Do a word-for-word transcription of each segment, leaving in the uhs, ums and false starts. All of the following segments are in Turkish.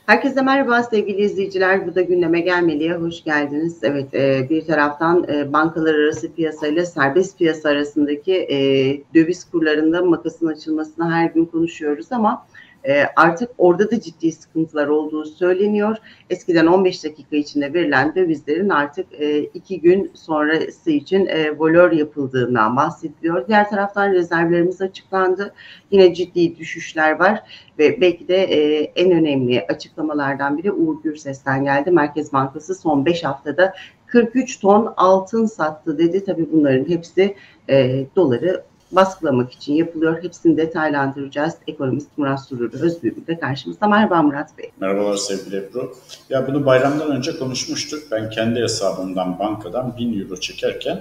Herkese merhaba sevgili izleyiciler. Bu da gündeme gelmeliye hoş geldiniz. Evet, e, bir taraftan e, bankalar arası piyasa ile serbest piyasa arasındaki e, döviz kurlarında makasın açılmasını her gün konuşuyoruz ama e, artık orada da ciddi sıkıntılar olduğu söyleniyor. Eskiden on beş dakika içinde verilen dövizlerin artık e, iki gün sonrası için e, volör yapıldığından bahsediliyor. Diğer taraftan rezervlerimiz açıklandı. Yine ciddi düşüşler var. Ve belki de e, en önemli açıklamalardan biri Uğur Gürses'ten geldi. Merkez Bankası son beş haftada kırk üç ton altın sattı dedi. Tabii bunların hepsi e, doları baskılamak için yapılıyor. Hepsini detaylandıracağız. Ekonomist Murat Surur Özbürgü de karşımızda. Merhaba Murat Bey. Merhabalar sevgili Ebru. Ya bunu bayramdan önce konuşmuştuk. Ben kendi hesabımdan bankadan bin euro çekerken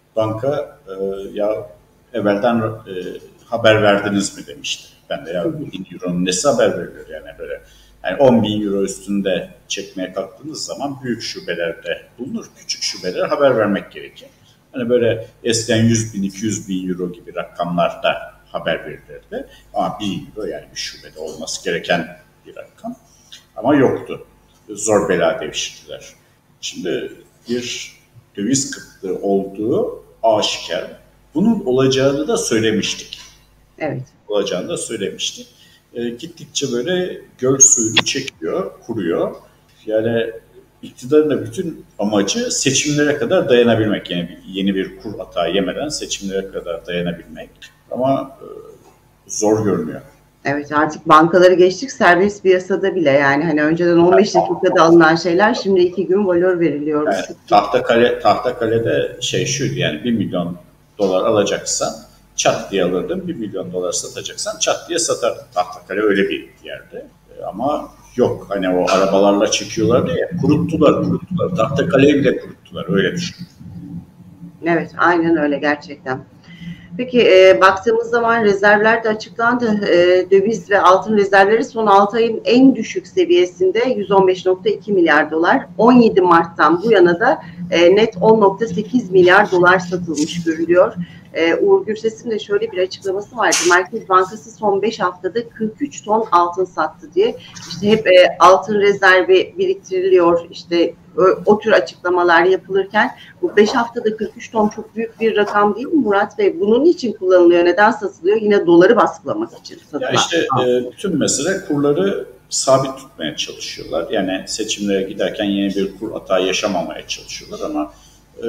banka e, ya evvelden e, haber verdiniz mi demişti. Ben de ya bin euronun nesi haber veriyor yani böyle. Yani on bin euro üstünde çekmeye kalktığınız zaman büyük şubelerde bulunur. Küçük şubelere haber vermek gerekir. Hani böyle eskiden yüz bin, iki yüz bin euro gibi rakamlarda haber verilirdi. Ama bin euro yani bir şubede olması gereken bir rakam. Ama yoktu. Zor bela devşirdiler. Şimdi bir döviz kıtlığı olduğu aşikar. Bunun olacağını da söylemiştik. Evet. Olacağını da söylemiştik. E, gittikçe böyle göl suyunu çekiyor, kuruyor. Yani iktidarın da bütün amacı seçimlere kadar dayanabilmek. Yani yeni bir kur hata yemeden seçimlere kadar dayanabilmek. Ama e, zor görünüyor. Evet, artık bankaları geçtik, serbest piyasada bile yani hani önceden on beş dakikada alınan şeyler şimdi iki gün volör veriliyor. Yani, Tahtakale, Tahtakale'de şey şuydu yani bir milyon dolar alacaksan çat diye alırdın, bir milyon dolar satacaksan çat diye satardın. Tahtakale öyle bir yerde. Ama yok hani o arabalarla çekiyorlardı ya, kuruttular kuruttular. Tahtakale'yi bile kuruttular, öyle düşün. Evet, aynen öyle gerçekten. Peki e, baktığımız zaman rezervler de açıklandı. E, döviz ve altın rezervleri son altı ayın en düşük seviyesinde yüz on beş nokta iki milyar dolar. on yedi Mart'tan bu yana da e, net on nokta sekiz milyar dolar satılmış görülüyor. E, Uğur Gürses'in de şöyle bir açıklaması vardı. Merkez Bankası son beş haftada kırk üç ton altın sattı diye. İşte hep e, altın rezervi biriktiriliyor. İşte o, o tür açıklamalar yapılırken bu beş haftada kırk üç ton çok büyük bir rakam değil mi Murat Bey? Bunun için kullanılıyor. Neden satılıyor? Yine doları baskılamak için satılan. Ya işte e, bütün mesele kurları sabit tutmaya çalışıyorlar. Yani seçimlere giderken yeni bir kur hata yaşamamaya çalışıyorlar ama e,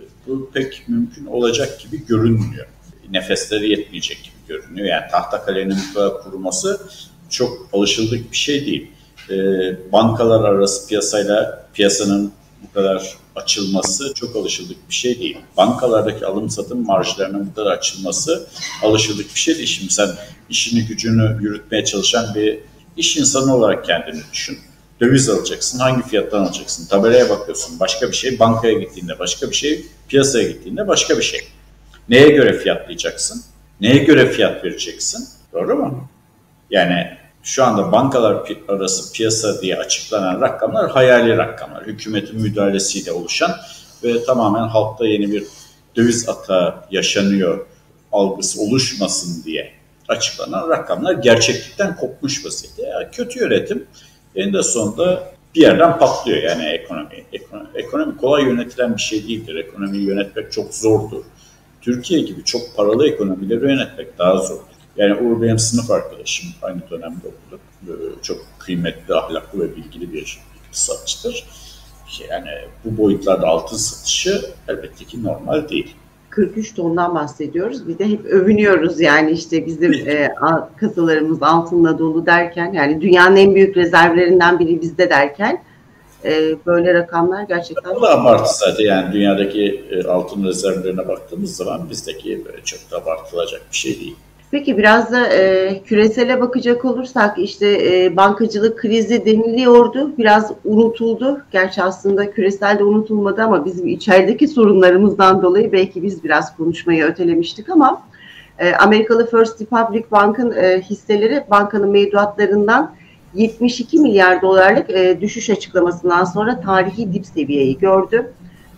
bu pek mümkün olacak gibi görünmüyor. Nefesleri yetmeyecek gibi görünüyor. Yani Tahtakale'nin bu kadar kuruması çok alışıldık bir şey değil. E, bankalar arası piyasayla piyasanın bu kadar açılması çok alışıldık bir şey değil. Bankalardaki alım satım marjlarının bu kadar açılması alışıldık bir şey değil. Şimdi sen işini gücünü yürütmeye çalışan bir iş insanı olarak kendini düşün. Döviz alacaksın. Hangi fiyattan alacaksın? Tabelaya bakıyorsun. Başka bir şey. Bankaya gittiğinde başka bir şey. Piyasaya gittiğinde başka bir şey. Neye göre fiyatlayacaksın? Neye göre fiyat vereceksin? Doğru mu? Yani şu anda bankalar arası piyasa diye açıklanan rakamlar hayali rakamlar. Hükümetin müdahalesiyle oluşan ve tamamen halkta yeni bir döviz atağı yaşanıyor algısı oluşmasın diye açıklanan rakamlar gerçeklikten kopmuş vaziyette. Yani kötü yönetim eninde sonunda bir yerden patlıyor yani ekonomi. Ekonomi, ekonomi kolay yönetilen bir şey değildir. Ekonomiyi yönetmek çok zordur. Türkiye gibi çok paralı ekonomileri yönetmek daha zordur. Yani Uğur benim sınıf arkadaşım, aynı dönemde okuduk. Çok kıymetli, ahlaklı ve bilgili bir iktisatçıdır. Yani bu boyutlarda altın satışı elbette ki normal değil. kırk üç tondan bahsediyoruz. Bir de hep övünüyoruz yani işte bizim e, kasalarımız altınla dolu derken yani dünyanın en büyük rezervlerinden biri bizde derken e, böyle rakamlar gerçekten... Bu da abartı zaten yani dünyadaki e, altın rezervlerine baktığımız zaman bizdeki böyle çok da abartılacak bir şey değil. Peki biraz da e, küresele bakacak olursak işte e, bankacılık krizi deniliyordu. Biraz unutuldu. Gerçi aslında küreselde unutulmadı ama bizim içerideki sorunlarımızdan dolayı belki biz biraz konuşmayı ötelemiştik ama e, Amerikalı First Republic Bank'ın e, hisseleri bankanın mevduatlarından yetmiş iki milyar dolarlık e, düşüş açıklamasından sonra tarihi dip seviyeyi gördü.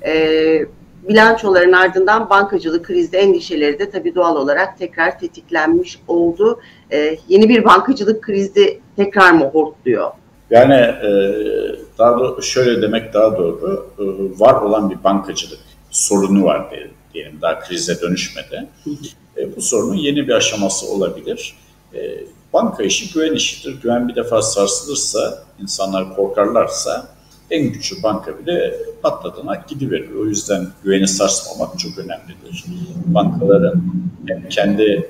E, Bilançoların ardından bankacılık krizi endişeleri de tabii doğal olarak tekrar tetiklenmiş oldu. Ee, yeni bir bankacılık krizi tekrar mı hortluyor? Yani e, daha doğru, şöyle demek daha doğru, e, var olan bir bankacılık sorunu var diyelim, daha krize dönüşmedi. E, bu sorunun yeni bir aşaması olabilir. E, banka işi güven işidir. Güven bir defa sarsılırsa, insanlar korkarlarsa en güçlü banka bile patladığına gidiverir. O yüzden güveni sarsmamak çok önemlidir. Bankaların hem kendi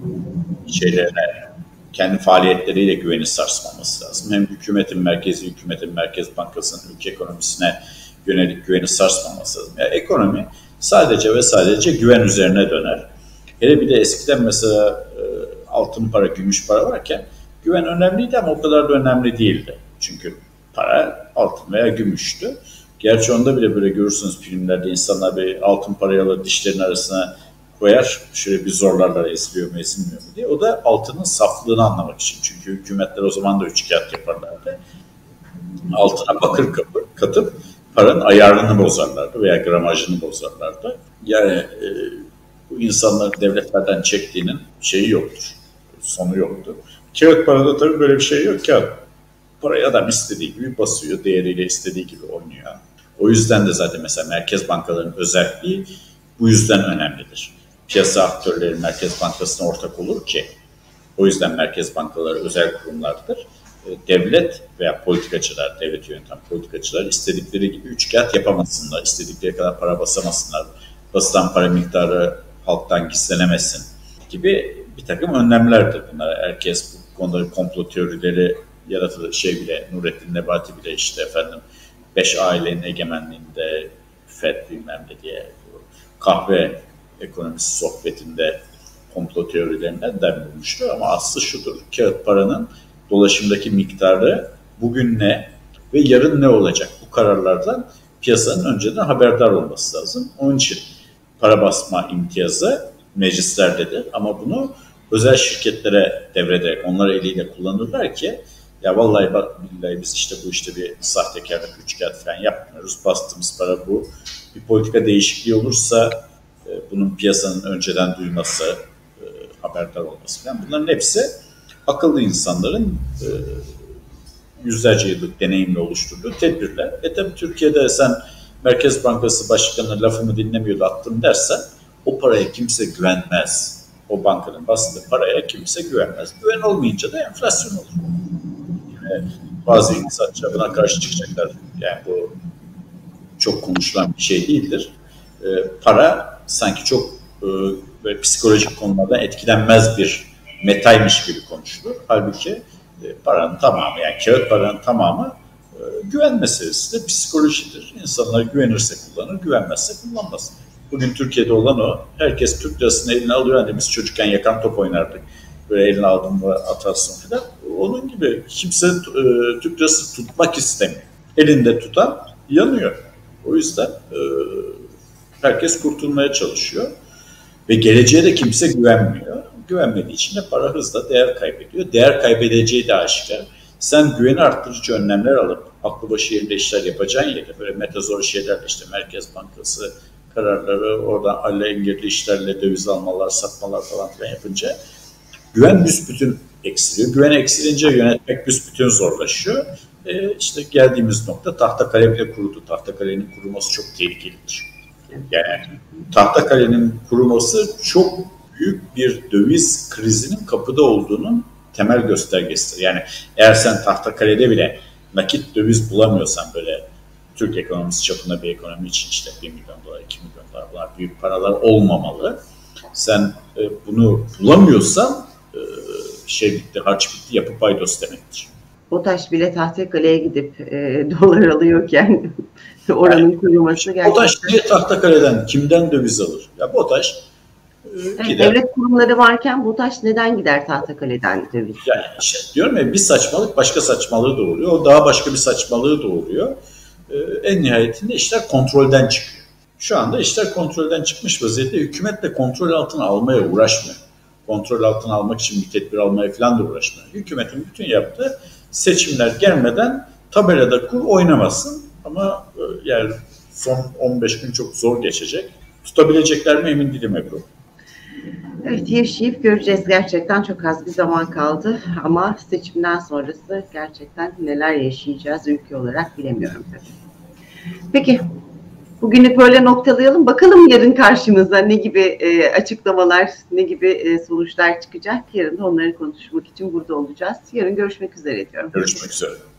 şeylerine, kendi faaliyetleriyle güveni sarsmaması lazım. Hem hükümetin, merkezi hükümetin, Merkez Bankası'nın ülke ekonomisine yönelik güveni sarsmaması lazım. Yani ekonomi sadece ve sadece güven üzerine döner. Hele bir de eskiden mesela e, altın para, gümüş para varken güven önemliydi ama o kadar da önemli değildi. Çünkü para altın veya gümüştü. Gerçi onda bile böyle görürsünüz filmlerde insanlar bir altın parayı alır dişlerin arasına koyar, şöyle bir zorlarlar eziliyor mu ezilmiyor mu diye. O da altının saflığını anlamak için. Çünkü hükümetler o zaman da üç kağıt yaparlardı. Altına bakır katıp paranın ayarını bozarlardı veya gramajını bozarlardı. Yani e, bu insanların devletlerden çektiğinin şeyi yoktur, sonu yoktur. Kağıt parada tabii böyle bir şey yok. Kağıt parayı adam istediği gibi basıyor, değeriyle istediği gibi oynuyor. O yüzden de zaten mesela merkez bankalarının özelliği bu yüzden önemlidir. Piyasa aktörleri Merkez Bankası'na ortak olur ki, o yüzden merkez bankaları özel kurumlardır. Devlet veya politikacılar, devleti yöneten politikacılar istedikleri gibi üç kağıt yapamasınlar, istedikleri kadar para basamasınlar, basılan para miktarı halktan gizlenemesin gibi bir takım önlemlerdir bunlar. Herkes bu konuda komplo teorileri yaratılır. Şey bile, Nurettin Nebati bile işte efendim beş ailenin egemenliğinde Fed bilmem ne diye kahve ekonomisi sohbetinde komplo teorilerinden dem bulmuştu. Ama aslı şudur, kağıt paranın dolaşımdaki miktarı bugün ne ve yarın ne olacak? Bu kararlardan piyasanın önceden haberdar olması lazım. Onun için para basma imtiyazı meclislerdedir ama bunu özel şirketlere devrederek onlar eliyle kullanırlar ki ya vallahi bak billahi biz işte bu işte bir sahtekarlık, üç kağıt falan yapmıyoruz. Bastığımız para bu. Bir politika değişikliği olursa e, bunun piyasanın önceden duyması, e, haberdar olması falan bunların hepsi akıllı insanların e, yüzlerce yıllık deneyimle oluşturduğu tedbirler. E tabi Türkiye'de sen Merkez Bankası Başkanı lafımı dinlemiyordu attım dersen o paraya kimse güvenmez. O bankanın bastığı paraya kimse güvenmez. Güven olmayınca da enflasyon olur. Yani bazı iktisatçılar buna karşı çıkacaklar. Yani bu çok konuşulan bir şey değildir. E, para sanki çok e, böyle psikolojik konulardan etkilenmez bir metaymış gibi konuşulur. Halbuki e, paranın tamamı yani kağıt paranın tamamı e, güven meselesi de psikolojidir. İnsanlar güvenirse kullanır, güvenmezse kullanmaz. Bugün Türkiye'de olan o. Herkes Türk lirasını eline alıyor. Hani biz çocukken yakan top oynardık. Böyle eline aldın mı atarsın falan. Onun gibi kimse e, Türk lirası tutmak istemiyor. Elinde tutan yanıyor. O yüzden e, herkes kurtulmaya çalışıyor. Ve geleceğe de kimse güvenmiyor. Güvenmediği için de para hızla değer kaybediyor. Değer kaybedeceği de aşikar. Sen güveni arttırıcı önlemler alıp aklı başı yerinde işler yapacağın yerde böyle metazor şeylerle işte Merkez Bankası kararları, oradan alengirli işlerle döviz almalar, satmalar falan filan yapınca güven büsbütün eksiliyor. Güven eksilince yönetmek büsbütün zorlaşıyor. E işte geldiğimiz nokta Tahtakale bile kurudu. Tahtakale'nin kuruması çok tehlikelidir. Yani Tahtakale'nin kuruması çok büyük bir döviz krizinin kapıda olduğunun temel göstergesidir. Yani eğer sen Tahtakale'de bile nakit döviz bulamıyorsan böyle Türk ekonomisi çapında bir ekonomi için işte bir milyon dolar, iki milyon dolar bunlar büyük paralar olmamalı. Sen e, bunu bulamıyorsan e, şey bitti, harç bitti, yapı paydos demektir. BOTAŞ bile Tahtakale'ye gidip e, dolar alıyorken oranın yani, kurulması gerçekten... BOTAŞ niye Tahtakale'den, kimden döviz alır? Ya BOTAŞ e, evet, gider. Devlet kurumları varken BOTAŞ neden gider Tahtakale'den döviz? Yani işte diyorum ya bir saçmalık başka saçmalığı doğuruyor. O daha başka bir saçmalığı doğuruyor. E, en nihayetinde işler kontrolden çıkıyor. Şu anda işler kontrolden çıkmış vaziyette. Hükümet de kontrol altına almaya uğraşmıyor. Kontrol altına almak için bir tedbir almaya falan da uğraşmıyor. Hükümetin bütün yaptığı seçimler gelmeden tabelada kur oynamasın. Ama yani son on beş gün çok zor geçecek. Tutabilecekler mi emin değilim Ebru. Evet, yaşayıp göreceğiz. Gerçekten çok az bir zaman kaldı ama seçimden sonrası gerçekten neler yaşayacağız ülke olarak bilemiyorum tabii. Peki, bugünlük böyle noktalayalım. Bakalım yarın karşımıza ne gibi e, açıklamalar, ne gibi e, sonuçlar çıkacak. Yarın da onları konuşmak için burada olacağız. Yarın görüşmek üzere diyorum. Görüşmek üzere.